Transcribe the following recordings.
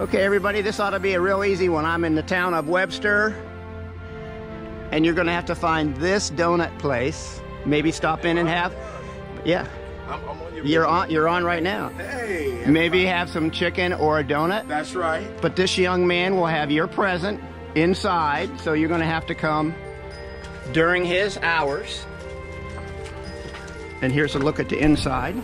Okay, everybody, this ought to be a real easy one. I'm in the town of Webster, and you're going to have to find this donut place. Maybe stop in and have, yeah. I'm on You're on right now. Hey. Maybe have some chicken or a donut. That's right. But this young man will have your present inside, so you're going to have to come during his hours. And here's a look at the inside.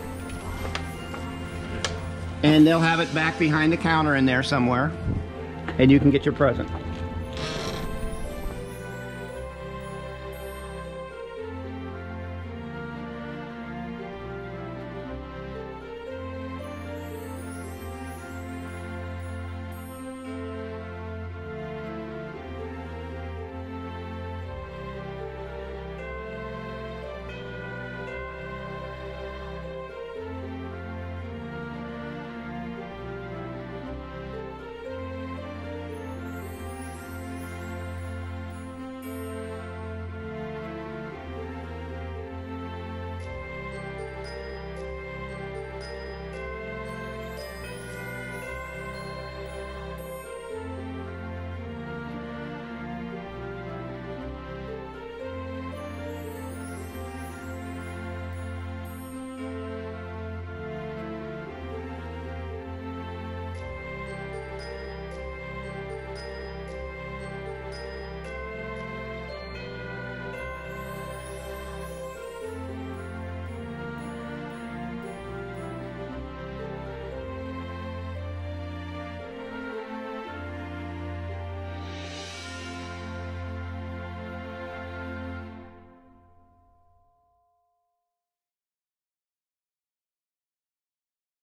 And they'll have it back behind the counter in there somewhere, and you can get your present.